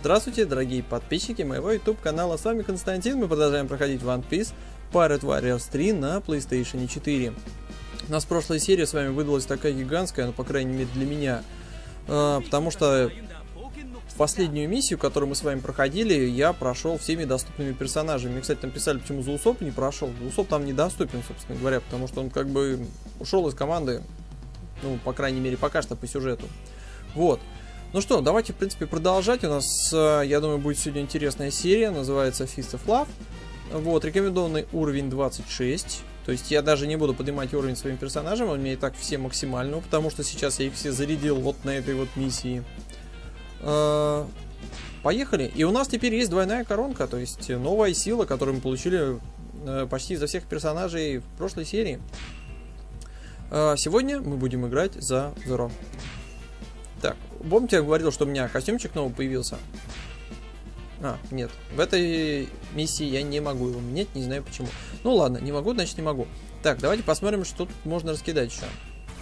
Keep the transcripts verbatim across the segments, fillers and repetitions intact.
Здравствуйте, дорогие подписчики моего YouTube канала. С вами Константин. Мы продолжаем проходить One Piece Pirate Warriors три на PlayStation четыре. У нас прошлая серия с вами выдалась такая гигантская, ну, по крайней мере, для меня. Э, потому что последнюю миссию, которую мы с вами проходили, я прошел всеми доступными персонажами. Мне, кстати, там писали, почему за Усоп не прошел. Усоп там недоступен, собственно говоря, потому что он как бы ушел из команды. Ну, по крайней мере, пока что по сюжету. Вот. Ну что, давайте, в принципе, продолжать. У нас, я думаю, будет сегодня интересная серия. Называется Fist of Love. Вот, рекомендованный уровень двадцать шесть. То есть я даже не буду поднимать уровень своим персонажам. Он мне и так все максимально, потому что сейчас я их все зарядил вот на этой вот миссии. Поехали. И у нас теперь есть двойная коронка. То есть новая сила, которую мы получили почти за всех персонажей в прошлой серии. Сегодня мы будем играть за Зоро. Так, помните, я говорил, что у меня костюмчик новый появился? А, нет. В этой миссии я не могу его менять, не знаю почему. Ну ладно, не могу, значит не могу. Так, давайте посмотрим, что тут можно раскидать еще.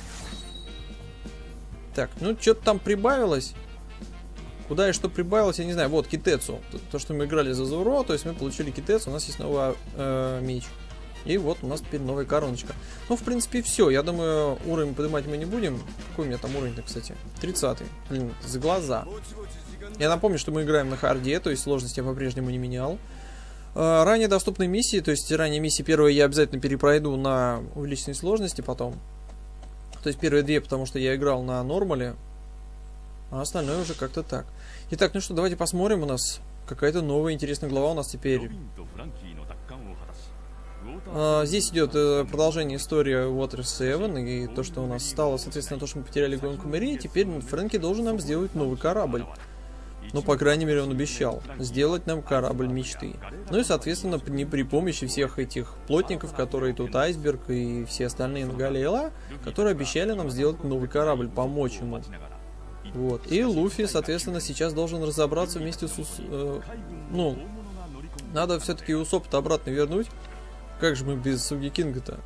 Так, ну что-то там прибавилось. Куда и что прибавилось, я не знаю. Вот, Китецу. То, что мы играли за Зоро, то есть мы получили Китецу, у нас есть новый э, меч. И вот у нас теперь новая короночка. Ну, в принципе, все. Я думаю, уровень поднимать мы не будем. Какой у меня там уровень-то, кстати? тридцатый. Блин, за глаза. Я напомню, что мы играем на харде, то есть сложность я по-прежнему не менял. А, ранее доступные миссии, то есть ранее миссии первые я обязательно перепройду на увеличенной сложности потом. То есть первые две, потому что я играл на нормале. А остальное уже как-то так. Итак, ну что, давайте посмотрим. У нас какая-то новая интересная глава у нас теперь. Uh, здесь идет uh, продолжение истории Water семь, и то, что у нас стало, соответственно, то, что мы потеряли гонку Мэри, и теперь Фрэнки должен нам сделать новый корабль. Ну, по крайней мере, он обещал сделать нам корабль мечты. Ну и, соответственно, не при помощи всех этих плотников, которые тут Айсберг и все остальные Нагалейла, которые обещали нам сделать новый корабль, помочь ему. Вот. И Луфи, соответственно, сейчас должен разобраться вместе с... Uh, ну, надо все-таки Усоп-то обратно вернуть. Как же мы без Суги Кинга-то?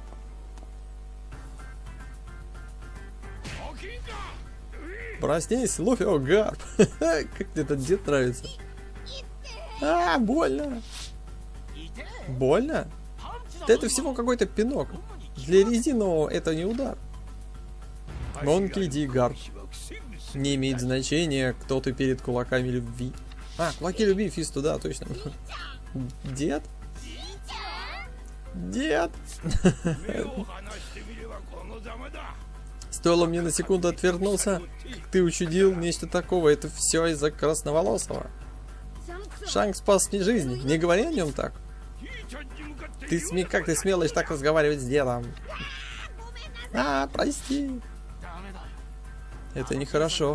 Проснись, Луфи, о, Гарп. Как тебе этот дед нравится? А, больно. Больно? Да это всего какой-то пинок. Для резинового это не удар. Монки Ди Гарп. Не имеет значения, кто ты перед кулаками любви. А, кулаки любви, Фисту, да, точно. Дед? Дед! Стоило мне на секунду отвернуться, как ты учудил нечто такого. Это все из-за красноволосого. Шанг спас мне жизнь. Не говори о нем так. Ты сме... Как ты смелаешь так разговаривать с дедом? А, прости. Это нехорошо.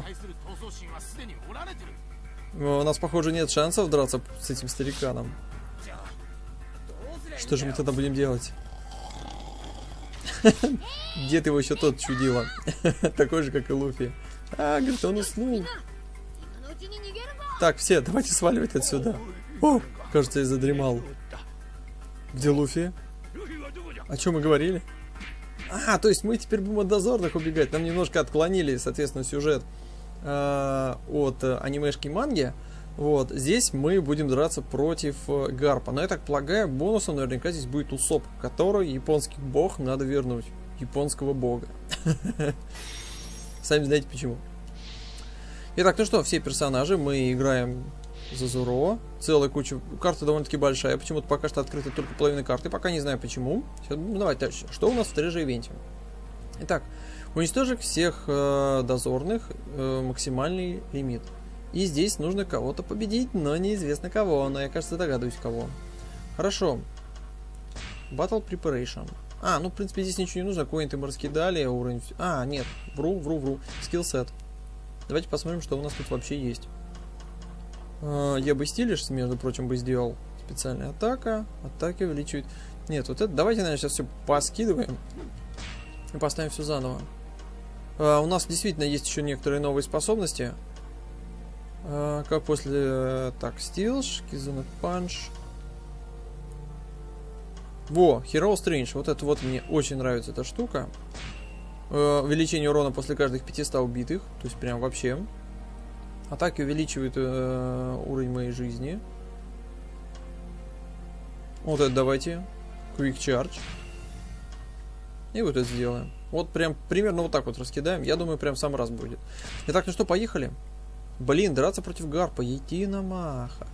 У нас, похоже, нет шансов драться с этим стариканом. Что же мы тогда будем делать? Дед его еще тот чудило. Такой же, как и Луфи. А, говорит, он уснул. Так, все, давайте сваливать отсюда. О, кажется, я задремал. Где Луфи? О чем мы говорили? А, то есть мы теперь будем от дозорных убегать. Нам немножко отклонили, соответственно, сюжет э, от э, анимешки манги. Вот, здесь мы будем драться против э, Гарпа. Но я так полагаю, бонусом наверняка здесь будет Усоп, который японский бог надо вернуть. Японского бога. Сами знаете почему. Итак, ну что, все персонажи. Мы играем за Зоро. Целая куча. Карта довольно-таки большая. Почему-то пока что открыта только половина карты. Пока не знаю почему. Сейчас, ну, давайте дальше. Что у нас в треже-ивенте? Итак, уничтожить всех э, дозорных. Э, максимальный лимит. И здесь нужно кого-то победить, но неизвестно кого. Но я, кажется, догадываюсь, кого. Хорошо. Battle Preparation. А, ну, в принципе, здесь ничего не нужно. Коинты мы раскидали. Уровень... А, нет. Вру, вру, вру. Скиллсет. Давайте посмотрим, что у нас тут вообще есть. А, я бы стилиш, между прочим, бы сделал. Специальная атака. Атаки увеличивает... Нет, вот это... Давайте, наверное, сейчас все поскидываем. И поставим все заново. А, у нас действительно есть еще некоторые новые способности. Uh, как после... Uh, так, Стилш, Кизуна Панч. Во, Hero Strange. Вот это вот мне очень нравится эта штука. Uh, увеличение урона после каждых пятисот убитых. То есть прям вообще. Атаки увеличивают э, уровень моей жизни. Вот это давайте. Quick Charge. И вот это сделаем. Вот прям примерно вот так вот раскидаем. Я думаю, прям сам раз будет. Итак, ну что, поехали. Блин, драться против Гарпа. Единомаха.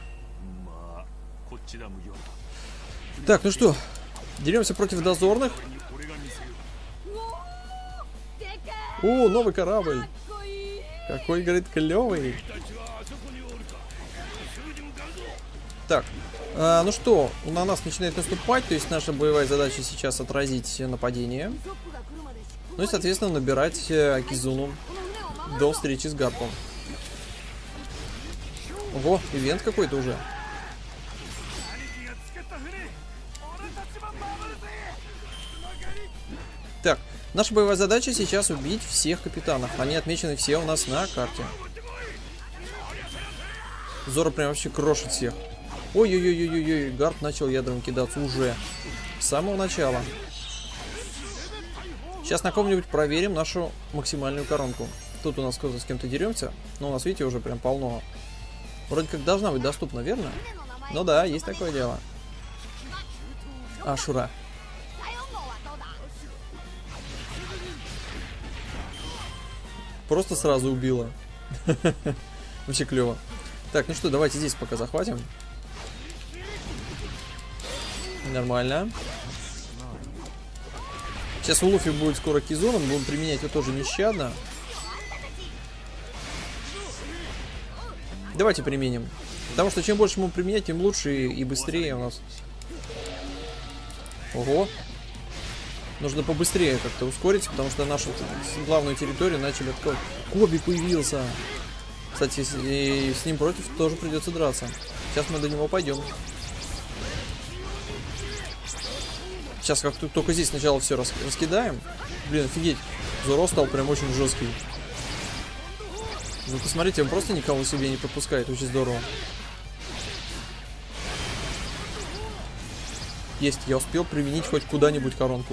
Так, ну что, деремся против дозорных. О, новый корабль. Какой, говорит, клевый. Так, а, ну что, на нас начинает наступать. То есть наша боевая задача сейчас отразить нападение. Ну и, соответственно, набирать Акизуну до встречи с Гарпом. Ого, ивент какой-то уже. Так, наша боевая задача сейчас убить всех капитанов. Они отмечены все у нас на карте. Зора прям вообще крошит всех. Ой-ой-ой-ой-ой, Гарп начал ядром кидаться уже. С самого начала. Сейчас на ком-нибудь проверим нашу максимальную коронку. Тут у нас кто-то с кем-то деремся. Но у нас, видите, уже прям полно. Вроде как должна быть доступна, верно? Ну да, есть такое дело. Ашура. Просто сразу убила. Вообще клево. Так, ну что, давайте здесь пока захватим. Нормально. Сейчас у Луфи будет скоро Кизуна. Будем применять его тоже нещадно. Давайте применим. Потому что чем больше мы применять, тем лучше и быстрее у нас. Ого. Нужно побыстрее как-то ускорить, потому что нашу главную территорию начали открывать. Коби появился. Кстати, и с ним против тоже придется драться. Сейчас мы до него пойдем. Сейчас как тут только здесь сначала все рас раскидаем. Блин, офигеть. Зуро стал прям очень жесткий. Вы посмотрите, он просто никого себе не пропускает. Очень здорово. Есть, я успел применить хоть куда-нибудь коронку.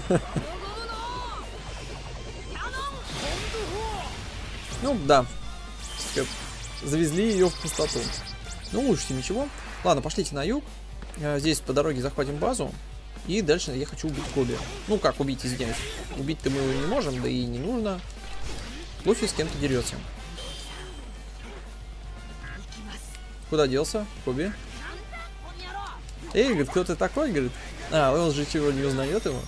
Ну, да. Завезли ее в пустоту. Ну, лучше ничего. Ладно, пошлите на юг. Здесь по дороге захватим базу. И дальше я хочу убить Коби. Ну, как убить, извиняюсь. Убить-то мы его не можем, да и не нужно. Луфи с кем-то дерется. Куда делся Коби? Эй, говорит, кто ты такой, говорит? А, он же чего, не узнает его?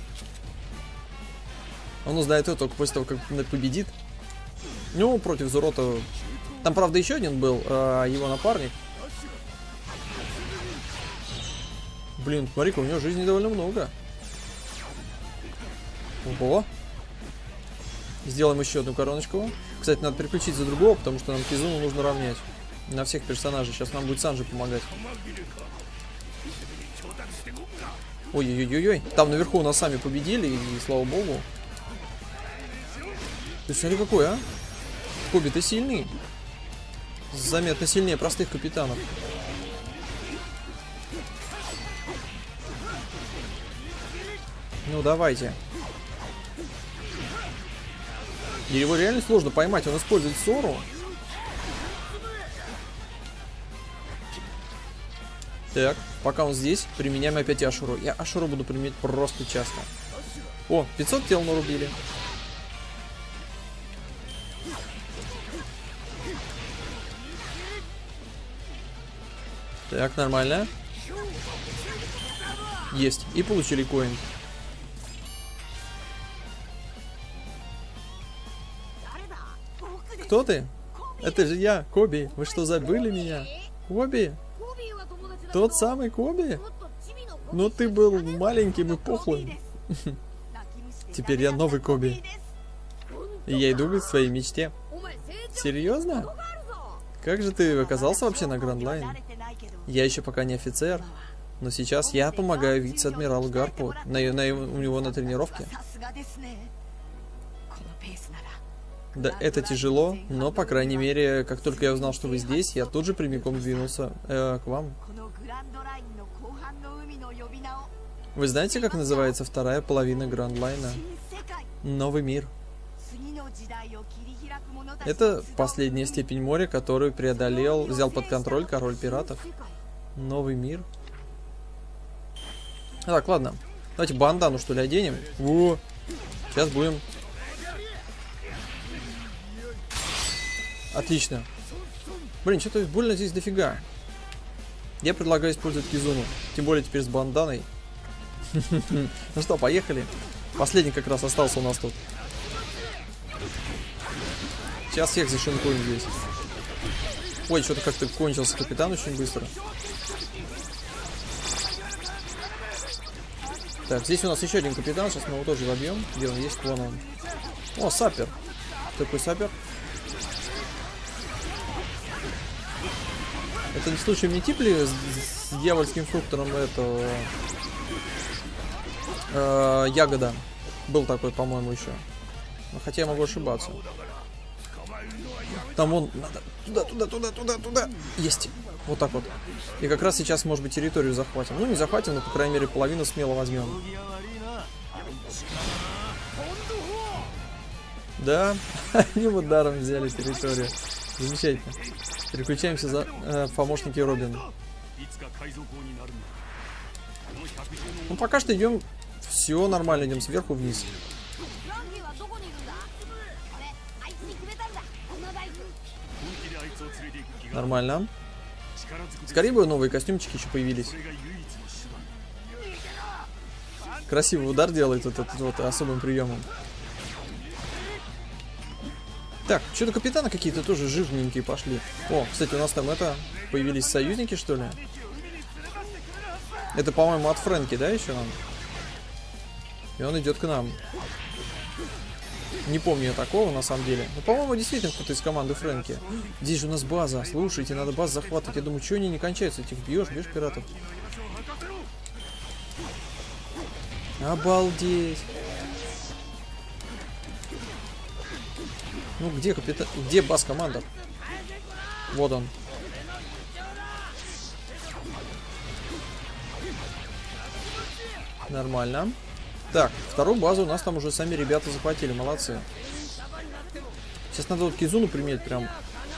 Он узнает его только после того, как победит. Ну, против Зуро-то... Там, правда, еще один был, а, его напарник. Блин, смотри-ка, у него жизни довольно много. Ого. Сделаем еще одну короночку. Кстати, надо переключить за другого, потому что нам Кизуну нужно равнять. На всех персонажей. Сейчас нам будет Санджи помогать. Ой-ой-ой-ой. Там наверху у нас сами победили, и слава богу. Ты смотри какой, а? Коби, ты сильный. Заметно сильнее простых капитанов. Ну, давайте. И его реально сложно поймать. Он использует Сору. Так, пока он здесь, применяем опять Ашуру. Я Ашуру буду применять просто часто. О, пятьсот тел нарубили. Так, нормально. Есть. И получили коин. Кто ты? Это же я, Коби. Вы что, забыли меня? Коби? Тот самый Коби? Ну ты был маленьким и пухлым. Теперь я новый Коби. И я иду к своей мечте. Серьезно? Как же ты оказался вообще на Гранд Лайн? Я еще пока не офицер. Но сейчас я помогаю вице-адмиралу Гарпу на, на, у него на тренировке. Да, это тяжело, но, по крайней мере, как только я узнал, что вы здесь, я тут же прямиком двинулся э, к вам. Вы знаете, как называется вторая половина Гранд Лайна? Новый мир. Это последняя степень моря, которую преодолел, взял под контроль король пиратов. Новый мир. Так, ладно. Давайте бандану, что ли, оденем. О, сейчас будем. Отлично. Блин, что-то больно здесь дофига. Я предлагаю использовать Кизуну. Тем более теперь с банданой. Ну что, поехали. Последний как раз остался у нас тут. Сейчас всех зашинкуем здесь. Ой, что-то как-то кончился капитан очень быстро. Так, здесь у нас еще один капитан. Сейчас мы его тоже забьем. Где он есть? Вон он. О, сапер. Такой сапер. Это не случайно не тип ли с, с дьявольским фруктором этого э, ягода? Был такой, по-моему, еще. Но хотя я могу ошибаться. Там вон надо туда, туда, туда, туда, туда. Есть. Вот так вот. И как раз сейчас, может быть, территорию захватим. Ну, не захватим, но, по крайней мере, половину смело возьмем. Да, они вот даром взяли территорию. Замечательно. Переключаемся за э, помощники Робин. Ну, пока что идем. Все нормально, идем сверху вниз. Нормально. Скорее бы новые костюмчики еще появились. Красивый удар делает вот этот вот особым приемом. Так, что-то капитаны какие-то тоже жирненькие пошли. О, кстати, у нас там это... Появились союзники, что ли? Это, по-моему, от Фрэнки, да, еще нам? И он идет к нам. Не помню я такого, на самом деле. Но, по-моему, действительно кто-то из команды Фрэнки. Здесь же у нас база. Слушайте, надо базу захватывать. Я думаю, что они не кончаются? Этих бьешь, бьешь пиратов. Обалдеть. Ну, где капитан? Где баз-команда? Вот он. Нормально. Так, вторую базу у нас там уже сами ребята захватили. Молодцы. Сейчас надо вот Кизуну применить прям.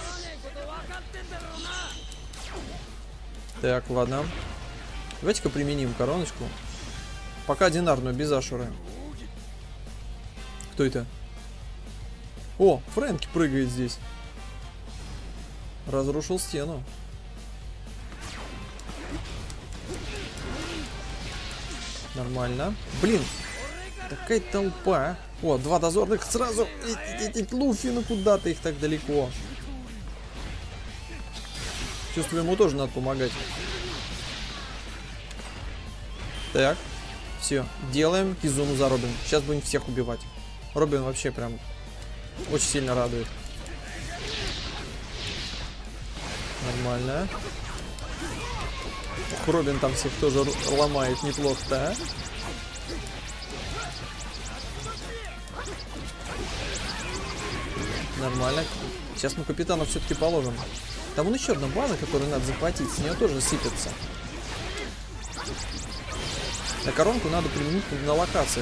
Так, ладно. Давайте-ка применим короночку. Пока одинарную, без Ашуры. Кто это? О, Фрэнки прыгает здесь. Разрушил стену. Нормально. Блин, такая толпа. О, два дозорных сразу. Эти Луфи, ну куда ты их так далеко? Чувствую, ему тоже надо помогать. Так, все, делаем Кизуну за Робин. Сейчас будем всех убивать. Робин вообще прям очень сильно радует. Нормально. Робин там всех тоже ломает неплохо-то, а? Нормально. Сейчас мы капитана все-таки положим. Там вон еще одна база, которую надо захватить. С нее тоже сыпется. На коронку надо применить на локации.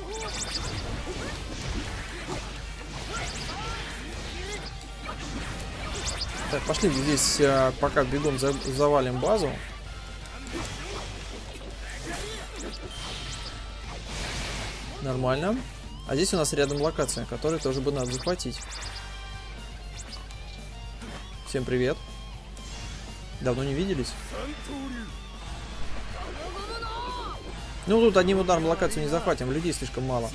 Так, пошли здесь, а, пока бегом за, завалим базу. Нормально. А здесь у нас рядом локация, которую тоже бы надо захватить. Всем привет. Давно не виделись. Ну, тут одним ударом локацию не захватим, людей слишком мало.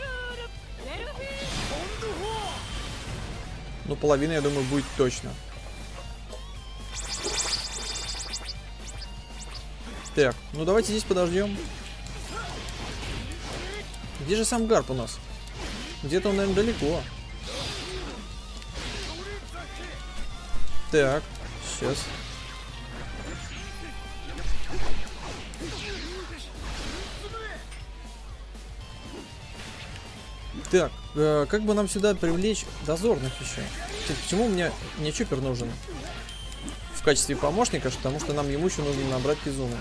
Ну, половина, я думаю, будет точно. Так, ну давайте здесь подождем. Где же сам Гарп у нас? Где-то он, наверное, далеко. Так, сейчас. Так, э, как бы нам сюда привлечь дозорных еще? Почему мне, мне чупер нужен в качестве помощника? Потому что нам ему еще нужно набрать Кизуну.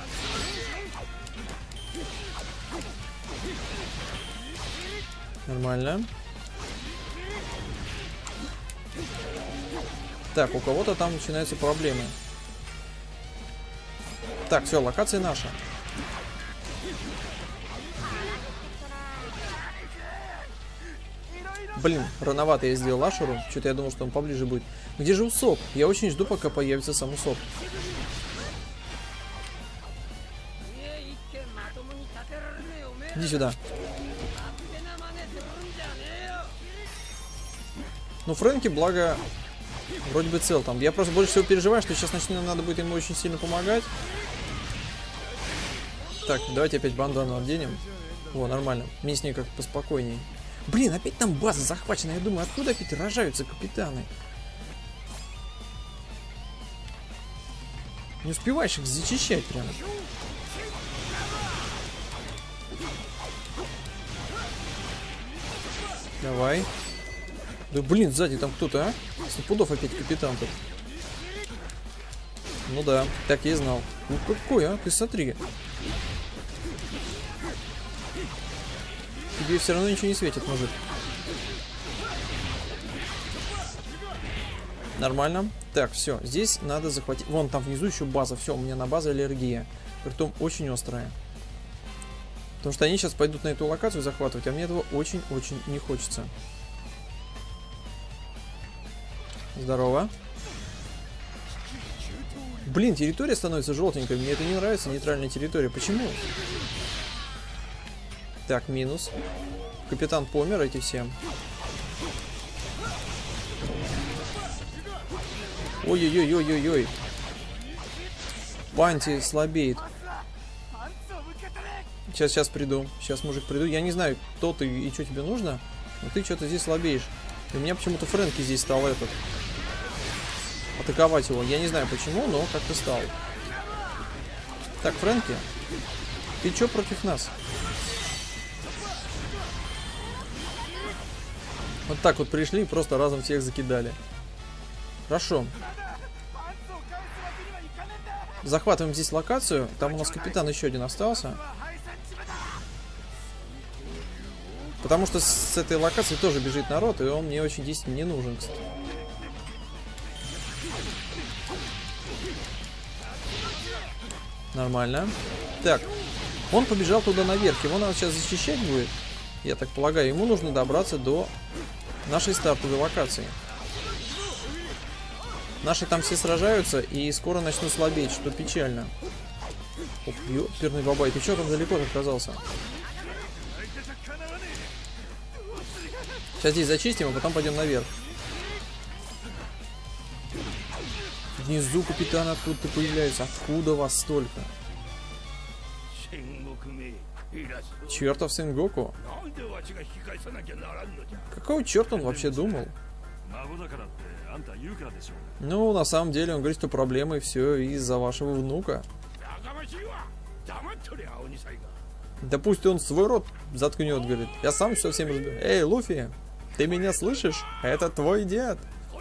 Нормально. Так, у кого-то там начинаются проблемы. Так, все, локация наша. Блин, рановато я сделал Ашеру. Что-то я думал, что он поближе будет. Где же Усоп? Я очень жду, пока появится сам Усоп. Иди сюда. Ну, Фрэнки, благо, вроде бы цел там. Я просто больше всего переживаю, что сейчас начну, надо будет ему очень сильно помогать. Так, давайте опять бандану оденем. О, нормально. Мне с ней как-то поспокойней. Блин, опять там база захвачена. Я думаю, откуда опять рожаются капитаны? Не успеваешь их зачищать прямо. Давай. Да блин, сзади там кто-то, а? Сто пудов опять капитан тут. Ну да, так я и знал. Ну какой, а? Ты смотри. Тебе все равно ничего не светит, мужик. Нормально. Так, все. Здесь надо захватить. Вон там внизу еще база. Все, у меня на базе аллергия. Притом очень острая. Потому что они сейчас пойдут на эту локацию захватывать, а мне этого очень-очень не хочется. Здорово. Блин, территория становится желтенькой. Мне это не нравится, нейтральная территория. Почему? Так, минус. Капитан помер, эти все. Ой-ой-ой-ой-ой-ой. Панти слабеет. Сейчас, сейчас приду. Сейчас, мужик, приду. Я не знаю, кто ты и что тебе нужно, но ты что-то здесь слабеешь. И у меня почему-то Фрэнки здесь стал этот. Атаковать его. Я не знаю почему, но как-то стал. Так, Фрэнки, ты что против нас? Вот так вот пришли и просто разом всех закидали. Хорошо. Захватываем здесь локацию. Там у нас капитан еще один остался. Потому что с этой локации тоже бежит народ, и он мне очень здесь не нужен, кстати. Нормально. Так, он побежал туда наверх. Его надо сейчас защищать будет. Я так полагаю, ему нужно добраться до нашей стартовой локации. Наши там все сражаются и скоро начнут слабеть, что печально. Ох, ёперный бабай, ты что там далеко оказался? Сейчас здесь зачистим, а потом пойдем наверх. Внизу капитан откуда-то появляется. Откуда вас столько? Чертов Сенгоку. Какого черта он вообще думал? Ну, на самом деле, он говорит, что проблемы все из-за вашего внука. Да пусть он свой рот заткнет, говорит. Я сам все всем разберу. Эй, Луфи, ты меня слышишь? Это твой дед.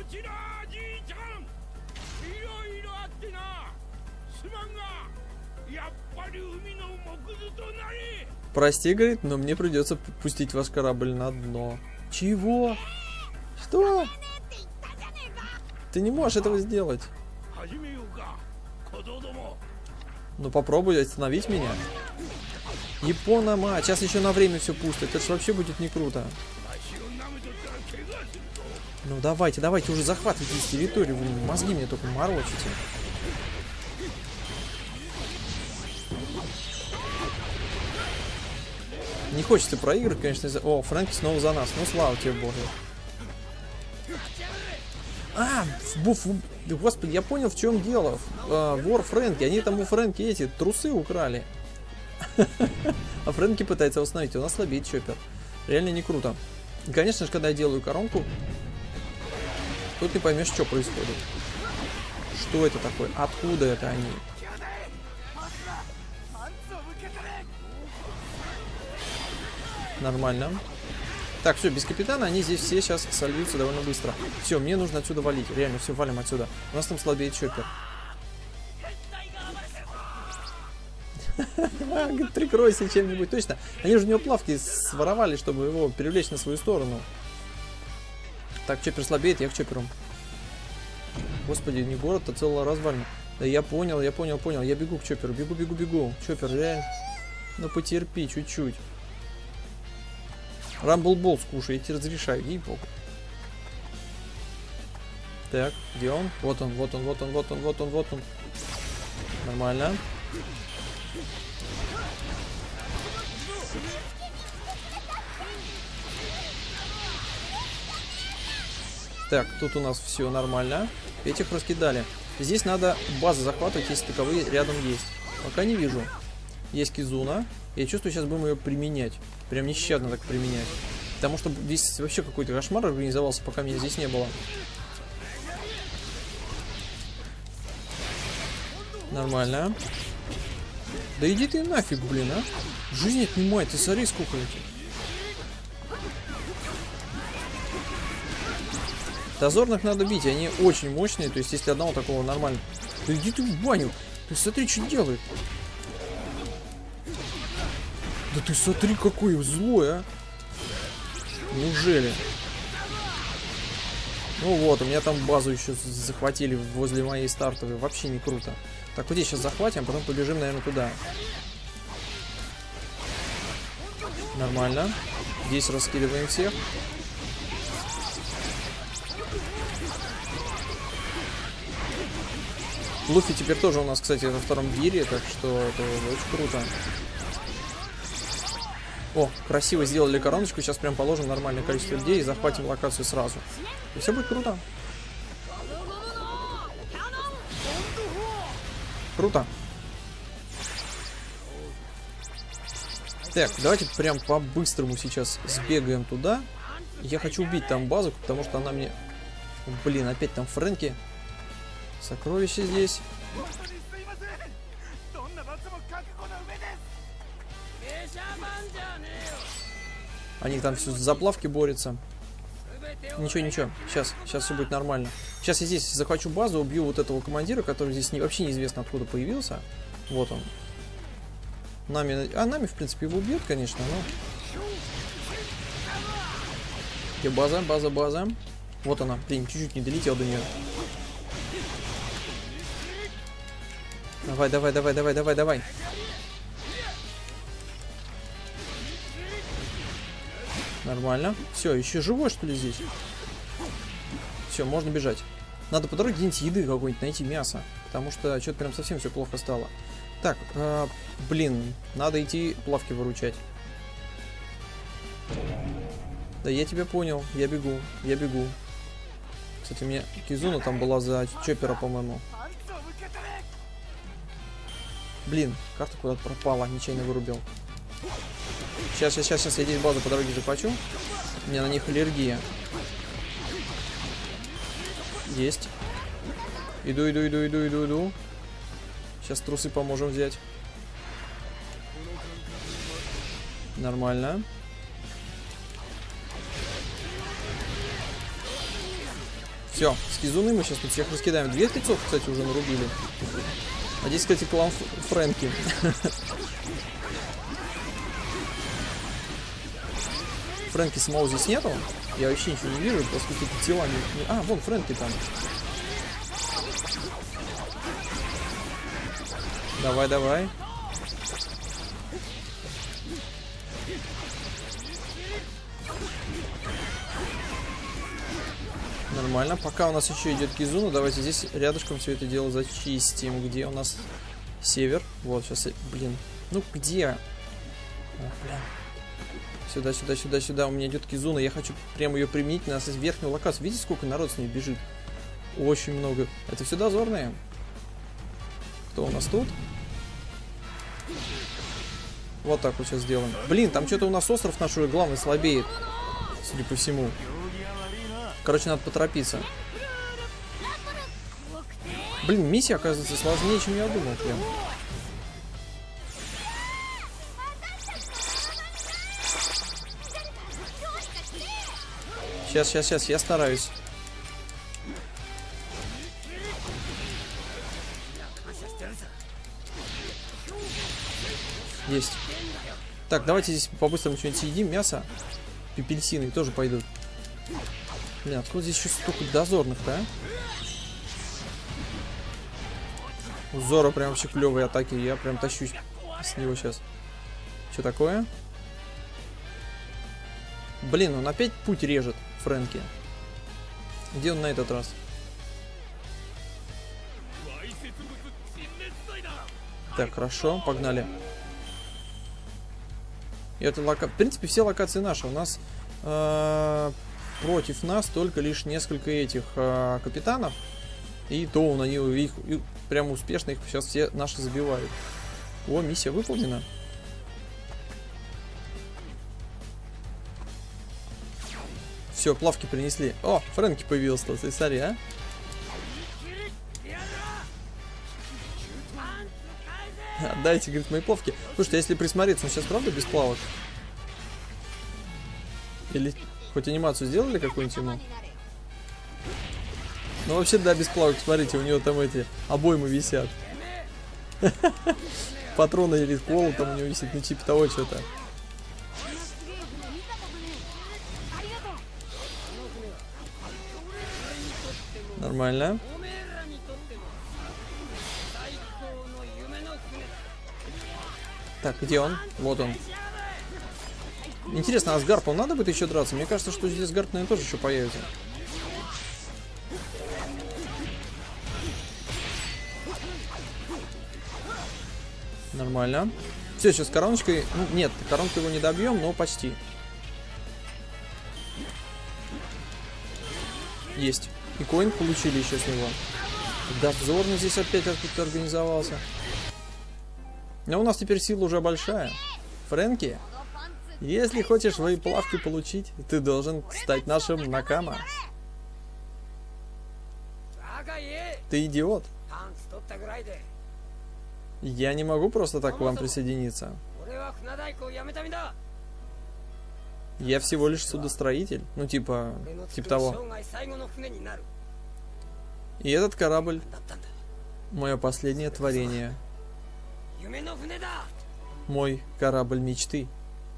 Прости, говорит, но мне придется пустить ваш корабль на дно. Чего? Что? Ты не можешь этого сделать. Ну попробуй остановить меня. Япона, мать, сейчас еще на время все пустят. Это ж вообще будет не круто. Ну давайте, давайте уже захватывайте здесь территорию. Вы мозги мне только морочите. Не хочется проигрывать, конечно. О, Фрэнки снова за нас. Ну, слава тебе, боже. А, буф, господи, я понял, в чем дело. А, вор Фрэнки. Они там у Фрэнки эти трусы украли. А Фрэнки пытается восстановить. У нас слабеет Чоппер. Реально не круто. И, конечно же, когда я делаю коронку, тут ты поймешь, что происходит. Что это такое? Откуда это они? Нормально. Так, все, без капитана они здесь все сейчас сольются довольно быстро. Все, мне нужно отсюда валить. Реально, все, валим отсюда. У нас там слабеет Чоппер. Прикройся чем-нибудь. Точно. Они же у него плавки своровали, чтобы его привлечь на свою сторону. Так, Чоппер слабеет, я к Чопперу. Господи, не город, а целая развалина. Да я понял, я понял, понял. Я бегу к Чопперу. Бегу, бегу, бегу. Чоппер, реально. Ну потерпи чуть-чуть. Рамблбол скушай, я тебе разрешаю. Ей-богу. Так, где он? Вот он, вот он, вот он, вот он, вот он, вот он. Нормально. Так, тут у нас все нормально. Этих раскидали. Здесь надо базы захватывать, если таковые рядом есть. Пока не вижу. Есть Кизуна. Я чувствую, сейчас будем ее применять. Прям нещадно так применять. Потому что здесь вообще какой-то кошмар организовался, пока меня здесь не было. Нормально. Да иди ты нафиг, блин, а. Жизнь отнимает, ты смотри, сколько этих. Дозорных надо бить, они очень мощные, то есть если одного такого нормально. Да иди ты в баню, ты смотри, что делает. Да ты смотри, какой злой, а. Неужели? Ну вот, у меня там базу еще захватили возле моей стартовой, вообще не круто. Так, вот здесь сейчас захватим, а потом побежим, наверное, туда. Нормально. Здесь раскидываем всех. Луфи теперь тоже у нас, кстати, во втором гире, так что это очень круто. О, красиво сделали короночку, сейчас прям положим нормальное количество людей и захватим локацию сразу. И все будет круто. Круто. Так, давайте прям по-быстрому сейчас сбегаем туда. Я хочу убить там базу, потому что она мне... Блин, опять там Фрэнки. Сокровища здесь. Они там все с заплавки борются. Ничего, ничего. Сейчас, сейчас все будет нормально. Сейчас я здесь захвачу базу, убью вот этого командира, который здесь не, вообще неизвестно откуда появился. Вот он. Нами, а нами, в принципе, его убьет, конечно, но... Где база, база, база. Вот она. Блин, чуть-чуть не долетел до нее. Давай, давай, давай, давай, давай, давай. Нормально. Все, еще живой, что ли, здесь? Все, можно бежать. Надо по дороге где-нибудь еды какой-нибудь найти, мясо. Потому что что-то прям совсем все плохо стало. Так, э, блин, надо идти плавки выручать. Да я тебя понял, я бегу, я бегу. Кстати, у меня Кизуна там была за Чоппера, по-моему. Блин, карта куда-то пропала, нечаянно вырубил. Сейчас, сейчас, сейчас, сейчас я здесь базу по дороге захвачу. У меня на них аллергия. Есть. Иду, иду, иду, иду, иду, иду. Сейчас трусы поможем взять. Нормально. Все, с Кизуны мы сейчас тут всех раскидаем. Две пятьсот, кстати, уже нарубили. А здесь, кстати, клан Фрэнки. Фрэнки самого здесь нету. Я вообще ничего не вижу, просто какие-то тела. Не... А, вон Фрэнки там. Давай, давай. Нормально. Пока у нас еще идет Кизуна, давайте здесь рядышком все это дело зачистим. Где у нас север? Вот, сейчас, блин. Ну, где? О, блин. Сюда, сюда, сюда, сюда. У меня идет Кизуна. Я хочу прямо ее применить на верхнюю локацию. Видите, сколько народ с ней бежит? Очень много. Это все дозорные. Кто у нас тут? Вот так вот сейчас сделаем. Блин, там что-то у нас остров наш уже главный слабеет. Судя по всему. Короче, надо поторопиться. Блин, миссия, оказывается, сложнее, чем я думал. Прям. Сейчас, сейчас, сейчас, я стараюсь. Есть. Так, давайте здесь по-быстрому что-нибудь съедим. Мясо. Пепельсины тоже пойдут. Блин, откуда здесь еще столько дозорных-то, а? У Зора прям вообще клевые атаки. Я прям тащусь с него сейчас. Что такое? Блин, он опять путь режет, Фрэнки. Где он на этот раз? Так, хорошо, погнали. И это лока... В принципе, все локации наши. У нас э, против нас только лишь несколько этих э, капитанов. И то он, они их, их прям успешно их сейчас все наши забивают. О, миссия выполнена. Все, плавки принесли. О, Фрэнки появился. Смотри, а? Отдайте, говорит, мои плавки. Слушайте, если присмотреться, он сейчас правда без плавок? Или хоть анимацию сделали какую-нибудь ему? Ну вообще, да, без плавок. Смотрите, у него там эти обоймы висят. Патроны или колу там у него висит на типе того что-то. Нормально. Так, где он? Вот он. Интересно, а с Гарпом надо будет еще драться? Мне кажется, что здесь Гарп, наверное, тоже еще появится. Нормально. Все, сейчас короночкой... Ну, нет, коронку его не добьем, но почти. Есть. И коин получили еще с него. Дозорный здесь опять откуда-то организовался. Но у нас теперь сила уже большая. Фрэнки, если хочешь свои плавки получить, ты должен стать нашим накама. Ты идиот. Я не могу просто так к вам присоединиться. Я всего лишь судостроитель. Ну, типа, типа того. И этот корабль — мое последнее творение. Мой корабль мечты.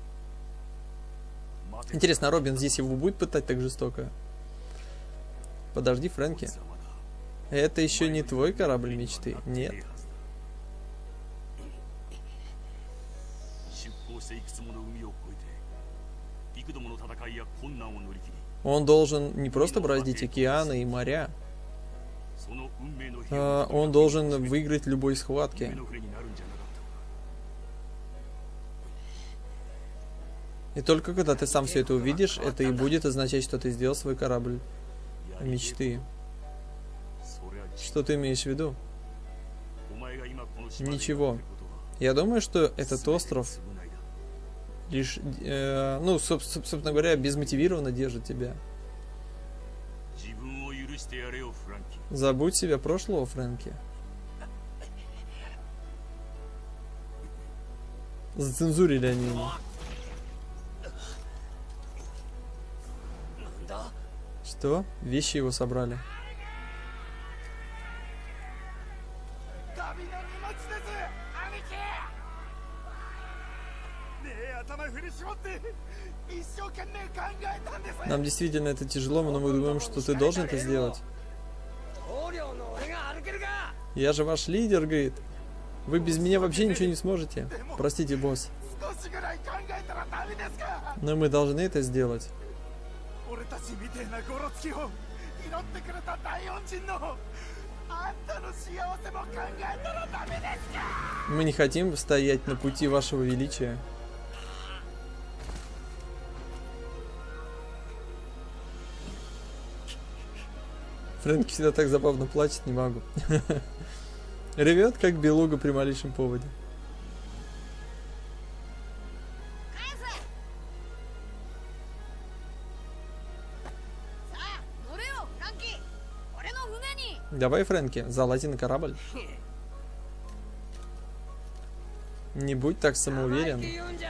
Интересно, Робин здесь его будет пытать так жестоко? Подожди, Фрэнки. Это еще не твой корабль мечты. Нет. Он должен не просто бороздить океаны и моря. А, он должен выиграть в любой схватке. И только когда ты сам все это увидишь, это и будет означать, что ты сделал свой корабль мечты. Что ты имеешь в виду? Ничего. Я думаю, что этот остров лишь, э, ну, соб собственно говоря, безмотивированно держит тебя. Забудь себя прошлого, Фрэнки. Зацензурили они его. Что? Вещи его собрали. Нам действительно это тяжело, но мы думаем, что ты должен это сделать. Я же ваш лидер, говорит. Вы без меня вообще ничего не сможете. Простите, босс. Но мы должны это сделать. Мы не хотим стоять на пути вашего величия. Фрэнки всегда так забавно плачет, не могу. Ревет, как белуга при малейшем поводе. Давай, Фрэнки, залази на корабль. Не будь так самоуверен.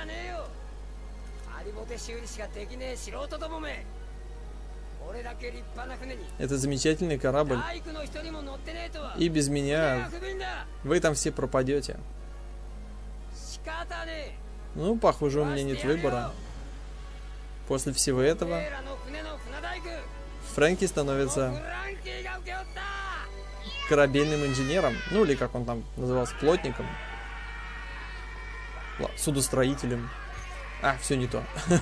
Это замечательный корабль. И без меня вы там все пропадете. Ну, похоже, у меня нет выбора. После всего этого Фрэнки становится корабельным инженером. Ну, или как он там назывался, плотником. Судостроителем. А, все не то.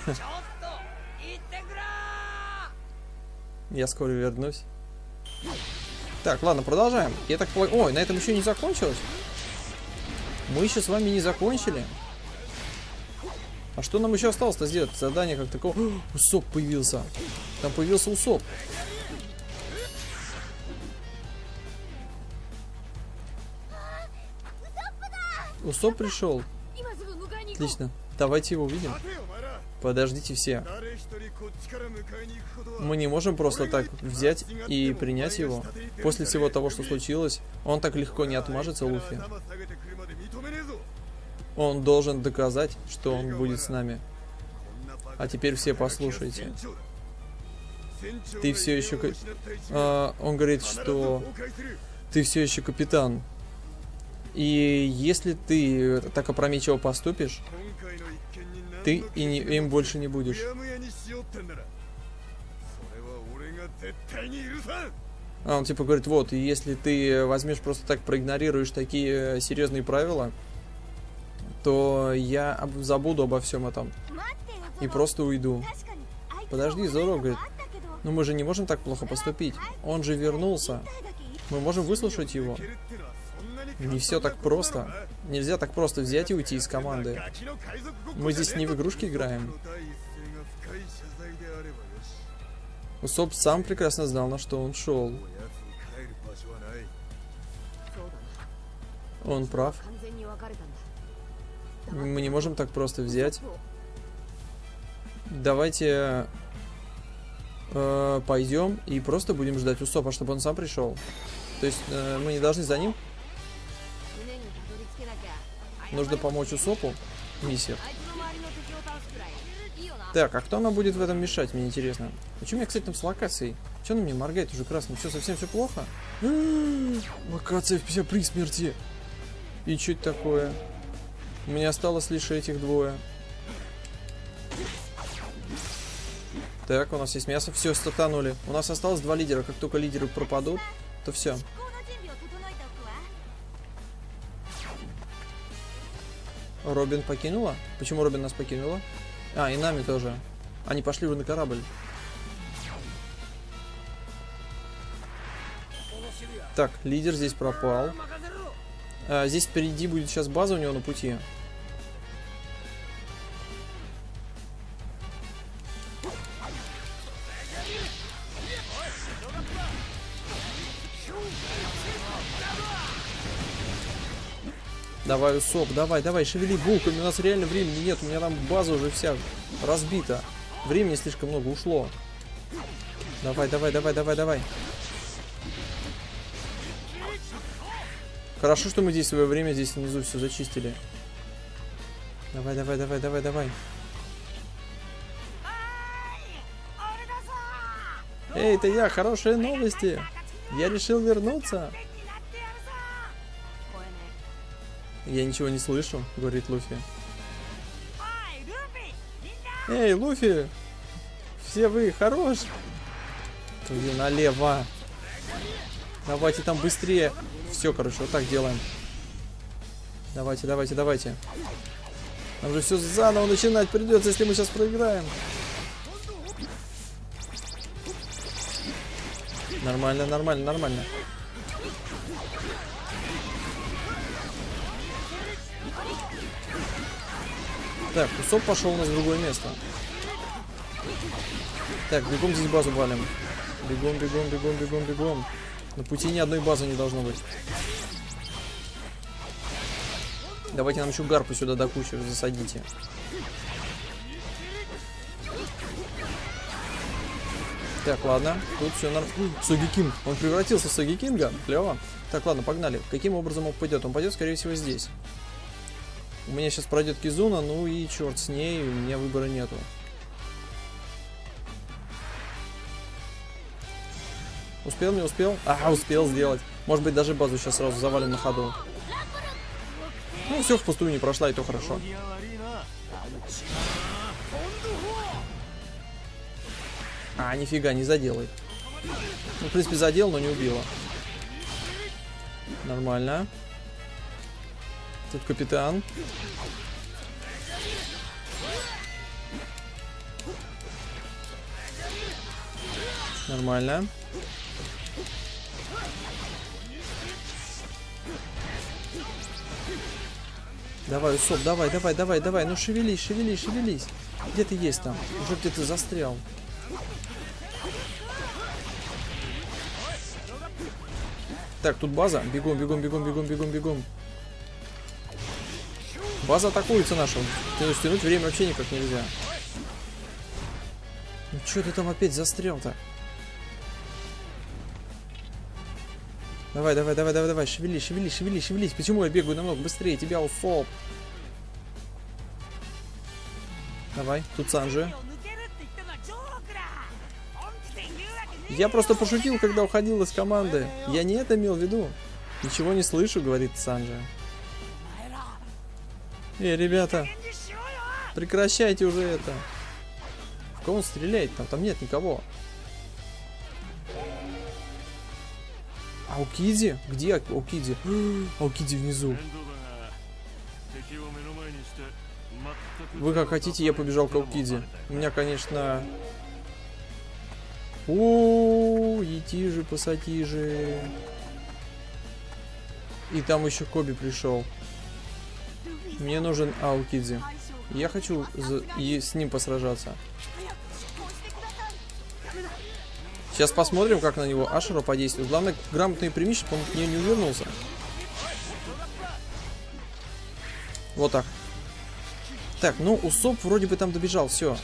Я скоро вернусь. Так, ладно, продолжаем. Я так полагаю... Ой, на этом еще не закончилось. Мы еще с вами не закончили. А что нам еще осталось-то сделать? Задание как такого... О, Усоп появился. Там появился Усоп. Усоп пришел. Отлично. Давайте его увидим. Подождите все. Мы не можем просто так взять и принять его. После всего того, что случилось, он так легко не отмажется, Луфи. Он должен доказать, что он будет с нами. А теперь все послушайте. Ты все еще... А, он говорит, что ты все еще капитан. И если ты так опрометчиво поступишь, ты и не, им больше не будешь. А он типа говорит, вот, и если ты возьмешь просто так, проигнорируешь такие серьезные правила, то я забуду обо всем этом и просто уйду. Подожди, Зоро, говорит, ну мы же не можем так плохо поступить. Он же вернулся. Мы можем выслушать его. Не все так просто. Нельзя так просто взять и уйти из команды. Мы здесь не в игрушки играем. Усоп сам прекрасно знал, на что он шел. Он прав. Мы не можем так просто взять. Давайте э, пойдем и просто будем ждать Усопа, чтобы он сам пришел. То есть э, мы не должны за ним. Нужно помочь Усопу. Миссия. Так, а кто нам будет в этом мешать, мне интересно. А что у меня, кстати, там с локацией? Что она мне моргает уже красным? Все, совсем все плохо? Локация вся при смерти. И что это такое? У меня осталось лишь этих двое. Так, у нас есть мясо. Все, стартанули. У нас осталось два лидера. Как только лидеры пропадут, то все. Робин покинула? Почему Робин нас покинула? А, и нами тоже. Они пошли уже на корабль. Так, лидер здесь пропал. А, здесь впереди будет сейчас база у него на пути. Давай, Усоп, давай, давай, шевели булками, у нас реально времени нет, у меня там база уже вся разбита. Времени слишком много ушло. Давай, давай, давай, давай, давай. Хорошо, что мы здесь в свое время здесь внизу все зачистили. Давай, давай, давай, давай, давай. Эй, это я, хорошие новости. Я решил вернуться. Я ничего не слышу, говорит Луфи. Эй, Луфи! Все вы хорош! Иди налево! Давайте там быстрее! Все, короче, вот так делаем. Давайте, давайте, давайте. Нам же все заново начинать придется, если мы сейчас проиграем. Нормально, нормально, нормально. Так, Усоп пошел у нас в другое место. Так, бегом здесь базу валим. Бегом, бегом, бегом, бегом, бегом. На пути ни одной базы не должно быть. Давайте нам еще гарпу сюда до кучи засадите. Так, ладно. Тут все нормально. Согикинг. Он превратился в Согикинга. Клево. Так, ладно, погнали. Каким образом он пойдет? Он пойдет, скорее всего, здесь. У меня сейчас пройдет Кизуна, ну и черт с ней, у меня выбора нету. Успел, не успел? А, успел сделать. Может быть, даже базу сейчас сразу завалим на ходу. Ну, все впустую не прошла, и то хорошо. А, нифига, не заделай. Ну, в принципе, задел, но не убила. Нормально. Тут капитан. Нормально. Давай, Усоп, давай, давай, давай, давай. Ну шевелись, шевелись, шевелись. Где ты есть там? Уже где ты застрял. Так, тут база. Бегом, бегом, бегом, бегом, бегом, бегом. База атакуется наша. Тянуть время вообще никак нельзя. Ну что ты там опять застрял-то? Давай, давай, давай, давай, давай, шевелись, шевелись, шевелись, шевелись. Почему я бегаю намного быстрее тебя, Усоп? Давай, тут Санджи. Я просто пошутил, когда уходил из команды. Я не это имел в виду. Ничего не слышу, говорит Санджи. Эй, ребята, прекращайте уже это. В кого он стреляет? Там, там нет никого. Аукиди? Где Аукиди? Аукиди внизу. Вы как хотите, я побежал к Аукиди. У меня, конечно... О, иди же, посади же. И там еще Коби пришел. Мне нужен Аукиди. Я хочу за... и с ним посражаться. Сейчас посмотрим, как на него Ашера подействует. Главное, грамотный примись, чтобы он к ней не увернулся. Вот так. Так, ну, Усоп вроде бы там добежал, все.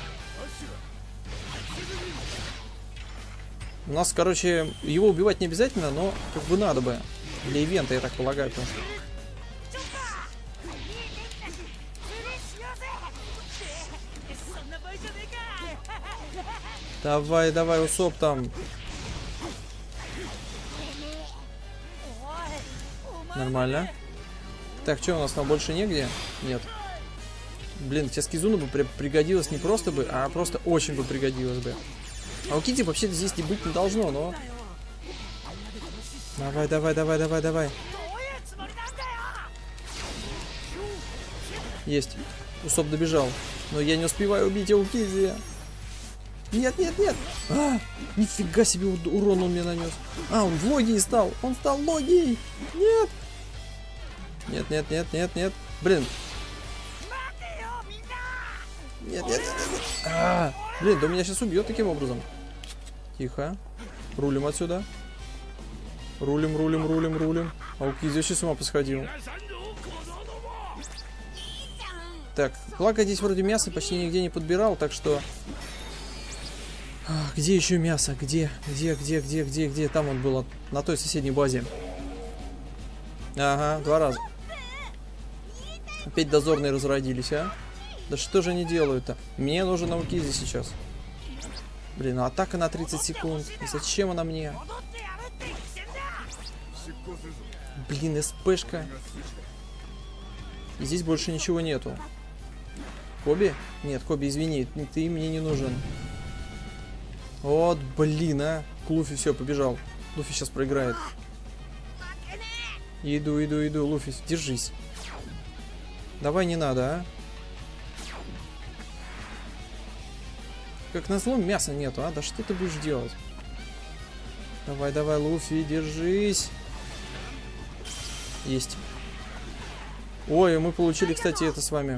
У нас, короче, его убивать не обязательно, но как бы надо бы. Для ивента, я так полагаю, потому что... Давай, давай, Усоп там. Нормально. Так, что у нас там больше негде? Нет. Блин, сейчас Кизуна бы при пригодилось не просто бы, а просто очень бы пригодилось бы. А у Кити вообще-то здесь не быть не должно, но... Давай, давай, давай, давай, давай. Есть. Усоп добежал. Но я не успеваю убить Аукиди. Нет, нет, нет. А, нифига себе урон он мне нанес. А, он в логии стал. Он стал логией. Нет. Нет, нет, нет, нет, нет. Блин. Нет, нет, нет, нет. А, блин, да меня сейчас убьет таким образом. Тихо. Рулим отсюда. Рулим, рулим, рулим, рулим. Аукиди вообще с ума посходил. Так, благо здесь вроде мясо почти нигде не подбирал, так что... Где еще мясо? Где? Где, где, где, где, где? Там он был, на той соседней базе. Ага, два раза. Опять дозорные разродились, а? Да что же они делают-то? Мне нужен Аукиди сейчас. Блин, ну атака на тридцать секунд. Зачем она мне? Блин, СПшка. И здесь больше ничего нету. Коби? Нет, Коби, извини, ты мне не нужен. Вот, блин, а. Луфи, все, побежал. Луфи сейчас проиграет. Иду, иду, иду. Луфи, держись. Давай, не надо, а. Как назло, мяса нету, а? Да что ты будешь делать? Давай, давай, Луфи, держись. Есть. Ой, мы получили, кстати, это с вами.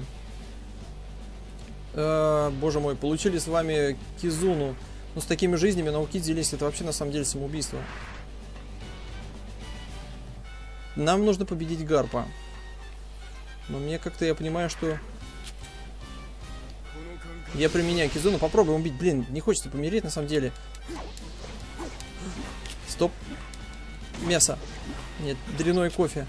Э, боже мой, получили с вами Кизуну. Но с такими жизнями на Аукиди лезть, это вообще на самом деле самоубийство. Нам нужно победить Гарпа. Но мне как-то, я понимаю, что... Я применяю Кизуну, попробуем убить. Блин, не хочется помереть на самом деле. Стоп. Мясо. Нет, дряной кофе.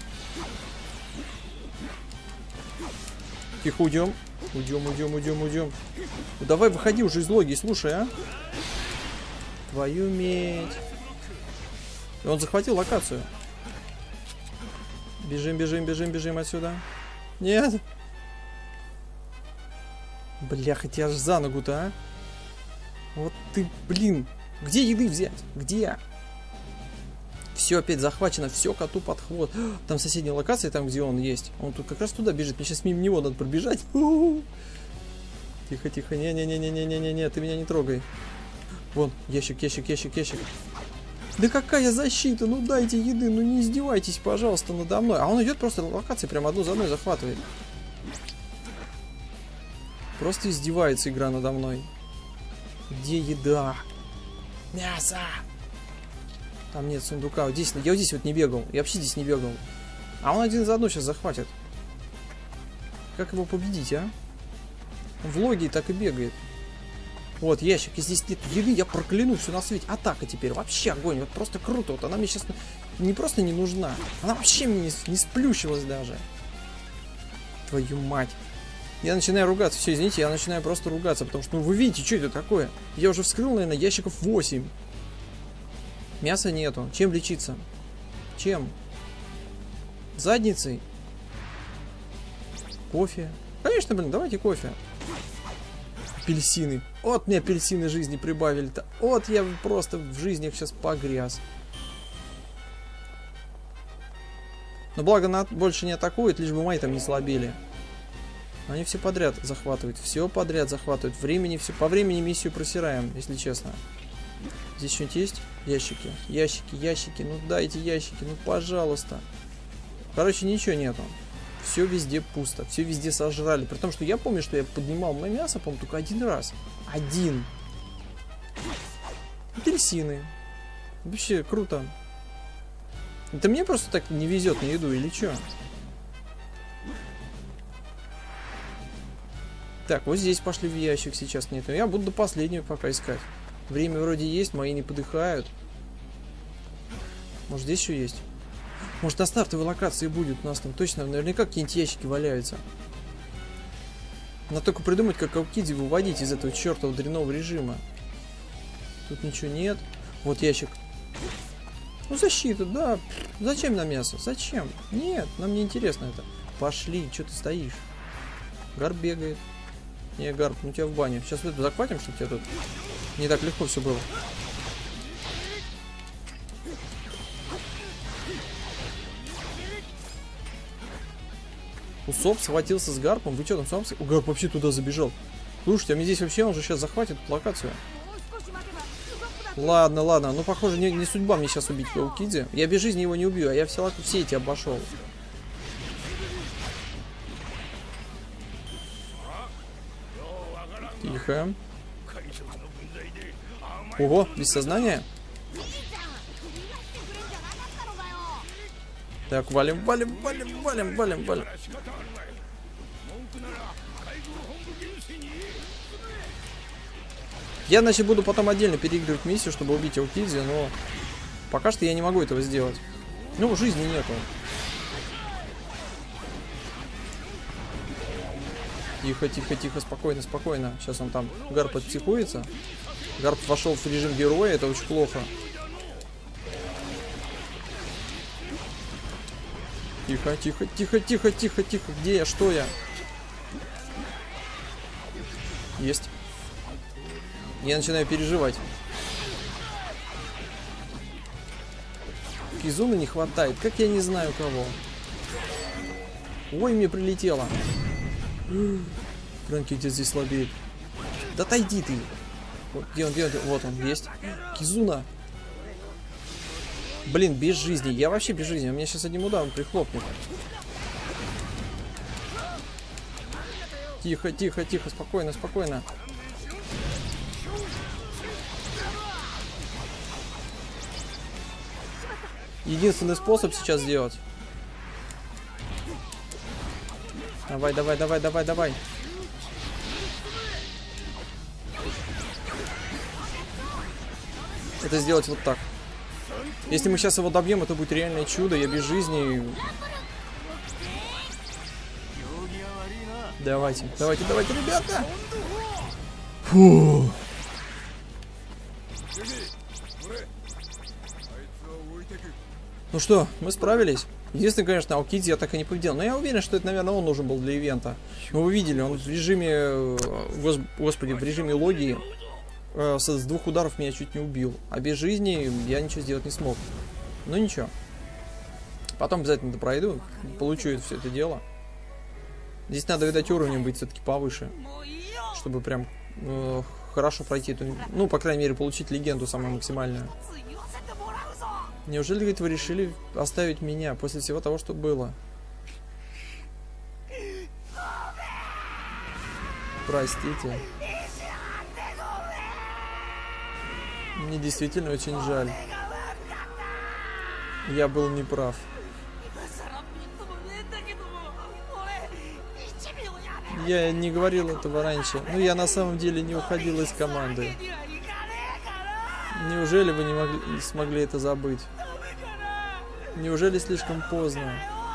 Тихо, уйдем. Уйдем, уйдем, уйдем, уйдем. Ну, давай, выходи уже из логии, слушай, а. Твою медь. И он захватил локацию. Бежим, бежим, бежим, бежим отсюда. Нет. Бляха, тебя аж за ногу-то, а. Вот ты, блин. Где еды взять? Где? Все опять захвачено, все коту под хвост. Там соседняя локация, там где он есть. Он тут как раз туда бежит. Мне сейчас мимо него надо пробежать. Тихо, тихо. Не-не-не-не-не-не-не, ты меня не трогай. Вон, ящик, ящик, ящик, ящик. Да какая защита? Ну дайте еды, ну не издевайтесь, пожалуйста, надо мной. А он идет просто локации, прям одну за одной захватывает. Просто издевается игра надо мной. Где еда? Мясо! Там нет сундука. Вот здесь, я вот здесь вот не бегал. Я вообще здесь не бегал. А он один за одну сейчас захватит. Как его победить, а? Он в логе так и бегает. Вот ящик, и здесь нет еды, я прокляну все на свете. Атака теперь, вообще огонь, вот просто круто. Вот она мне сейчас не просто не нужна, она вообще мне не, не сплющилась даже. Твою мать. Я начинаю ругаться, все, извините, я начинаю просто ругаться, потому что, ну вы видите, что это такое? Я уже вскрыл, наверное, ящиков восемь. Мяса нету. Чем лечиться? Чем? Задницей? Кофе? Конечно, блин, давайте кофе. Апельсины. Вот мне апельсины жизни прибавили-то. Вот я просто в жизни их сейчас погряз. Но благо на... больше не атакует, лишь бы мои там не слабели. Они все подряд захватывают. Все подряд захватывают. Времени все. По времени миссию просираем, если честно. Здесь что-нибудь есть? Ящики. Ящики, ящики. Ну дайте ящики. Ну пожалуйста. Короче, ничего нету. Все везде пусто. Все везде сожрали. При том, что я помню, что я поднимал мое мясо, по-моему, только один раз. Один. Апельсины. Вообще круто. Это мне просто так не везет на еду или что? Так, вот здесь пошли в ящик, сейчас нет. Но я буду до последнего пока искать. Время вроде есть, мои не подыхают. Может, здесь еще есть? Может, на стартовой локации будет. У нас там точно наверняка какие-нибудь ящики валяются. Надо только придумать, как Аукидзи выводить из этого чертового дрянного режима. Тут ничего нет. Вот ящик. Ну, защита, да. Зачем нам мясо? Зачем? Нет, нам не интересно это. Пошли, что ты стоишь? Гарп бегает. Не, Гарп, ну тебя в баню. Сейчас вот это захватим, чтобы тебе тут не так легко все было. Усоп схватился с Гарпом. Вы что там, сам? Гарп вообще туда забежал. Слушайте, а мне здесь вообще он же сейчас захватит локацию. Ладно, ладно. Ну, похоже, не, не судьба мне сейчас убить Аукидзи. Я без жизни его не убью, а я все, все эти обошел. Тихо. Ого, без сознания? Так, валим, валим, валим, валим, валим, валим. Я, значит, буду потом отдельно переигрывать миссию, чтобы убить Аукидзи, но пока что я не могу этого сделать. Ну, жизни нету. Тихо, тихо, тихо, спокойно, спокойно. Сейчас он там, Гарп отпсихуется. Гарп вошел в режим героя, это очень плохо. Тихо, тихо, тихо, тихо, тихо, тихо. Где я? Что я? Есть. Я начинаю переживать. Кизуны не хватает. Как я не знаю кого. Ой, мне прилетело. Фрэнки где здесь слабеет. Да отойди ты. Вот, где он, где он? Вот он, есть. Кизуна. Блин, без жизни. Я вообще без жизни. У меня сейчас одним ударом прихлопнет. Тихо, тихо, тихо. Спокойно, спокойно. Единственный способ сейчас сделать. Давай, давай, давай, давай, давай. Это сделать вот так. Если мы сейчас его добьем, это будет реальное чудо. Я без жизни. Давайте, давайте, давайте, ребята. Фу. Ну что, мы справились. Единственное, конечно, Аукидзи я так и не победил. Но я уверен, что это, наверное, он нужен был для ивента. Вы видели, он в режиме... Гос... Господи, в режиме логии э, с двух ударов меня чуть не убил. А без жизни я ничего сделать не смог. Ну ничего. Потом обязательно это пройду, получу это, все это дело. Здесь надо, видать, уровнем быть все-таки повыше, чтобы прям э, хорошо пройти эту, ну, по крайней мере, получить легенду самую максимальную. Неужели, говорит, вы решили оставить меня после всего того, что было? Простите. Мне действительно очень жаль. Я был неправ. Я не говорил этого раньше, но я на самом деле не уходил из команды. Неужели вы не могли, смогли это забыть? Неужели слишком поздно?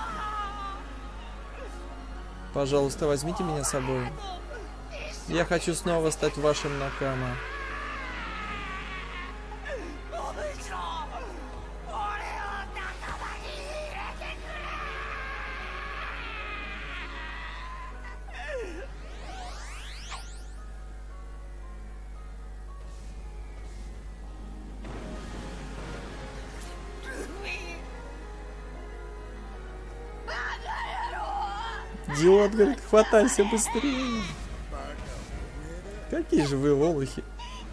Пожалуйста, возьмите меня с собой. Я хочу снова стать вашим Накама. Идиот, говорит, хватайся быстрее. Какие же вы олухи.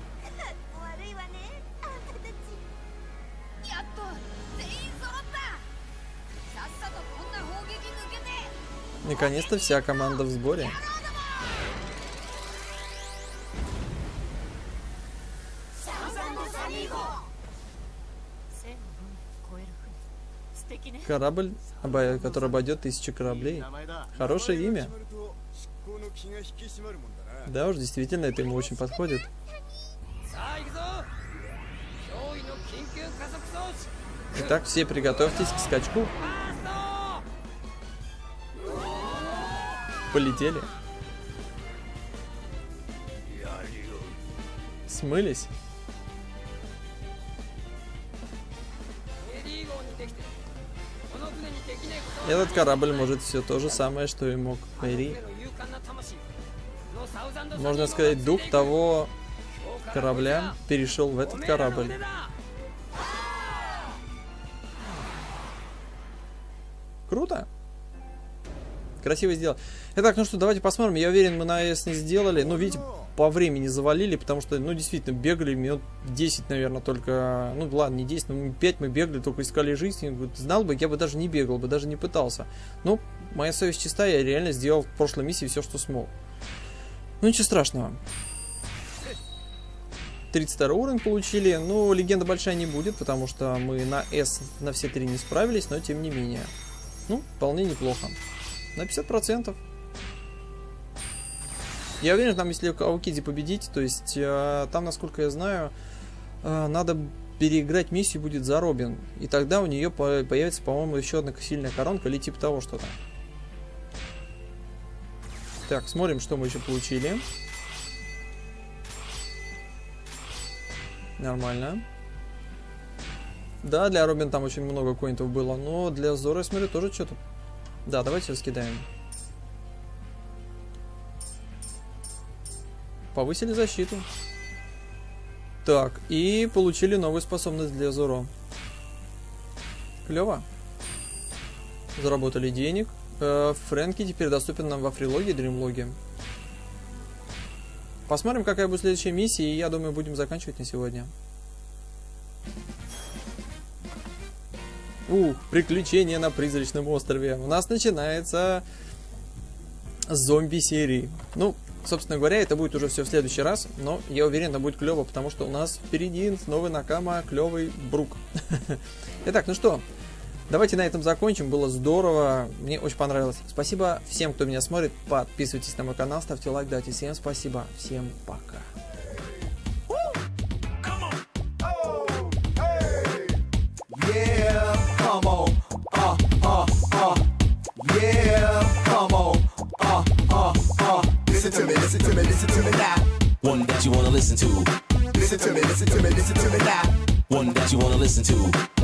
Наконец-то вся команда в сборе. Корабль, который обойдет тысячу кораблей. Хорошее имя. Да уж, действительно, это ему очень подходит. Итак, все приготовьтесь к скачку. Полетели. Смылись. Этот корабль может все то же самое, что и мог Мэри. Можно сказать, дух того корабля перешел в этот корабль. Круто. Красиво сделано. Итак, ну что, давайте посмотрим. Я уверен, мы на эс не сделали. Ну, видите, по времени завалили, потому что, ну, действительно, бегали минут десять, наверное, только... Ну, ладно, не десять, но пять мы бегали, только искали жизнь. Знал бы, я бы даже не бегал бы, даже не пытался. Ну, моя совесть чиста, я реально сделал в прошлой миссии все, что смог. Ну, ничего страшного. тридцать второй уровень получили. Ну, легенда большая не будет, потому что мы на S на все три не справились, но тем не менее. Ну, вполне неплохо. На пятьдесят процентов. Я уверен, там, если Аокиди победить, то есть э, там, насколько я знаю, э, надо переиграть миссию будет за Робин. И тогда у нее по появится, по-моему, еще одна сильная коронка или типа того что-то. Так, смотрим, что мы еще получили. Нормально. Да, для Робин там очень много коинтов было, но для Зоро, я смотрю, тоже что-то. Да, давайте раскидаем. Повысили защиту. Так, и получили новую способность для Зоро. Клево. Заработали денег. Э, Фрэнки теперь доступен нам во фрилоге и дримлоге. Посмотрим, какая будет следующая миссия, и я думаю, будем заканчивать на сегодня. Ух, приключения на призрачном острове. У нас начинается зомби-серии. Ну, собственно говоря, это будет уже все в следующий раз, но я уверен, это будет клево, потому что у нас впереди новый Накама, клевый Брук. Итак, ну что, давайте на этом закончим. Было здорово, мне очень понравилось. Спасибо всем, кто меня смотрит. Подписывайтесь на мой канал, ставьте лайк, дайте всем спасибо. Всем пока. Come on, uh, uh, uh, yeah, come on, uh, uh, uh. Listen to me, listen to me, listen to me now. One that you wanna listen to. Listen to me, listen to me, listen to me now. One that you wanna listen to.